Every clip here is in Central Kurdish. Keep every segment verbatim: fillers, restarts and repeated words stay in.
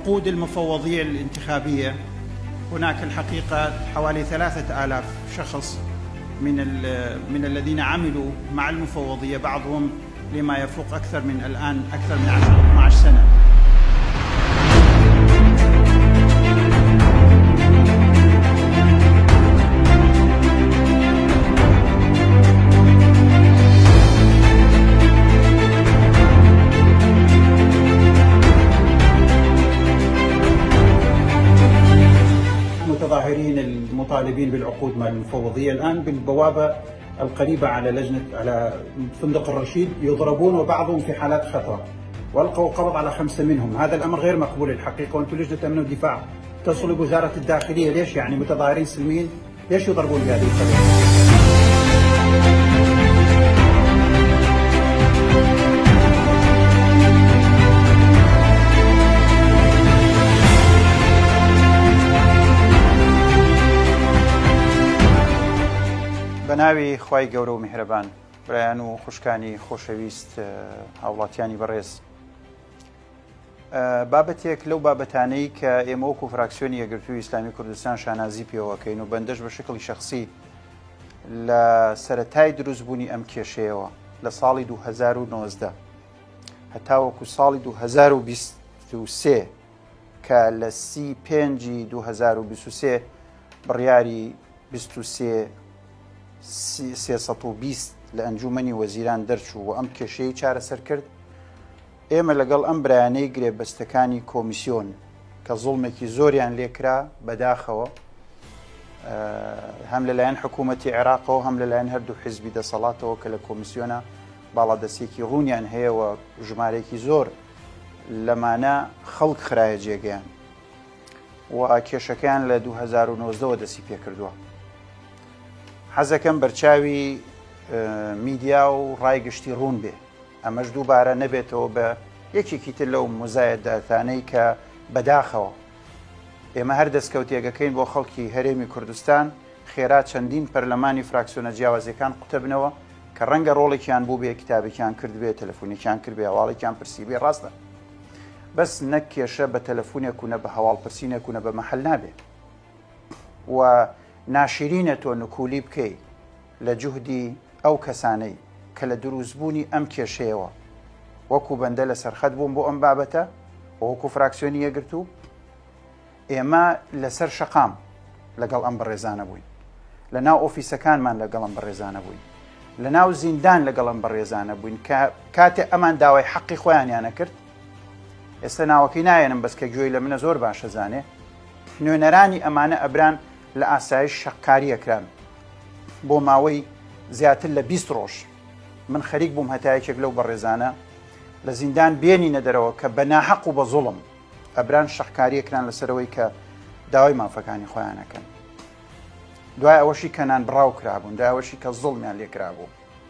العقود المفوضية الانتخابية هناك الحقيقة حوالي ثلاثة آلاف شخص من من الذين عملوا مع المفوضية، بعضهم لما يفوق أكثر من الآن أكثر من اثني عشر سنة. المتظاهرين المطالبين بالعقود مع المفوضية الآن بالبوابة القريبة على لجنة على فندق الرشيد يضربون، وبعضهم في حالات خطر، والقوا قبض على خمسة منهم. هذا الأمر غير مقبول الحقيقة، وأنتم لجنة أمن ودفاع تصلوا بوزارة الداخلية، ليش يعني متظاهرين سلميين ليش يضربون بهذه الطريقة؟ بەناوی خوای گەورە و میهرەبان، برایان و خوشکانی خۆشەویست هاوڵاتیانی بەڕێز، بابەتێک لەو بابەتانەی کە ئێمە وەکو فراکسیۆنی یەکگرتووی ئیسلامی کوردستان شانازی پێوەکەین و بەندەش بە شکلی شخصی لە سەرەتای دروستبوونی ئەم کێشەیەوە لە ساڵی دوو هەزار و نۆزدە هەتا وەکو ساڵی دوو هەزار و بیست و سێ کە لە سی پێنجی دوو هەزار و بیست و سێ بڕیاری بیست و سێ سێسەد و بیست لە ئەنجومەنی وەزیران دەرچوو و ئەم کێشەی چارەسەر کرد. ئێمە لەگەڵ ئەم برایانەی گرێبەستەکانی کۆمیسیۆن کە زوڵمێکی زۆریان لێکرا بەداخەوە، هەم لەلایەن حکوومەتی عێراقەوە هەم لەلایەن هەردوو حیزبی دەسەڵاتەوە کە لە کۆمیسیۆنە باڵادەستێکی ڕوونیان هەیەوە ژمارەیەکی زۆر لەمانە خەڵک خرایە جێگەیان و کێشەکەیان لە دوو هەزار و نۆزدەوە دەستی پێکردووە. حەزەکەم بەرچاوی میدیا و ڕایگشتی ڕوون بێ، ئەمەش دووبارە نەبێتەوە بە یەکێکی تر لەو مزایەداتانەی کە بەداخەوە ئێمە هەر دەستکەوتێگەکەین بۆ خەڵکی هەرێمی کوردستان خێرا چەندین پەرلەمانی فراکسیۆنە جیاوازیەکان قوتەبنەوە کە ڕەنگە ڕۆڵێکیان بوو بێ، کتابێکیان کرد بێ، تەلەفۆنێکیان کرد بێ، هەواڵێکیان پرسی بێ، ڕاستە بەس نەک کێشە بە تەلەفۆنێک و نە بە هەواڵپرسینێک و نە بە مەحەل نابێ و ناشرینە تۆ نکولی بکەی لە جوهدی ئەو کەسانەی کە لە دروستبوونی ئەم کێشەیەوە وەکو بەندە لە سەرخەت بووم بۆ ئەم بابەتە وەکو فراکسیۆنی یەکگرتوو. ئێمە لەسەر شەقام لەگەڵ ئەم بەڕێزانە بووین، لە ناو ئۆفیسەکانمان لەگەڵ ئەم بەڕێزانە بووین، لە ناو زیندان لەگەڵ ئەم بەڕێزانە بووین کە کاتێ ئەمان داوای حەقی خۆیانیانە کرد. ئێستا ناوەکەی نایەنم بەس کە گوێی لە منە زۆر باشە زانێ، نوێنەرانی ئەمانە ئەبران لە ئاسایش شەقکاریەکران بۆ ماوەی زیاتر لە بیست ڕۆژ. من خەریک بووم هەتایەکێک لەو بەڕێزانە لە زیندان بێنینە دەرەوە کە بە ناحەق و بە زوڵم ئەبران شەقکاریەکران لەسەرەوەی کە داوای مافەکانی خۆیانەکەن. دوای ئەوەشی کەنان بڕاو کرابوون، دوای ئەوەشی کە زوڵمیان لێکرابوو.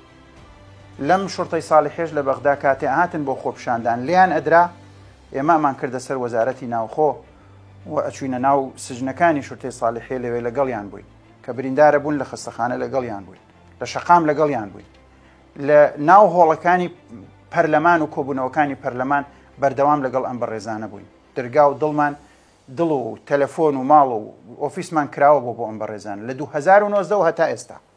لەم شورتەی ساڵی حێژ لە بەغدا کاتێ هاتن بۆ خۆپشاندان لیان ئەدرا، ئێمە ئەمان کردە سەر وەزارەتی ناوخۆ و ئەچوینە ناو سجنەکانی شورتەی ساڵحێ لەوێ لەگەڵیان بووین کە بریندارە بوون لە خستەخانە لەگەڵیان بووین، لە شەقام لەگەڵیان بووین، لە ناو هۆڵەکانی پەرلەمان و کۆبوونەوەکانی پەرلەمان بەردەوام لەگەڵ ئەم بەڕێزانە بووین. دەرگا و دڵمان دڵ و تەلەفۆن و ماڵ و ئۆفیسمان کراوە بۆ بۆ ئەم بەڕێزان لە دوو هەزار و نۆزدە و هەتا ئێستا.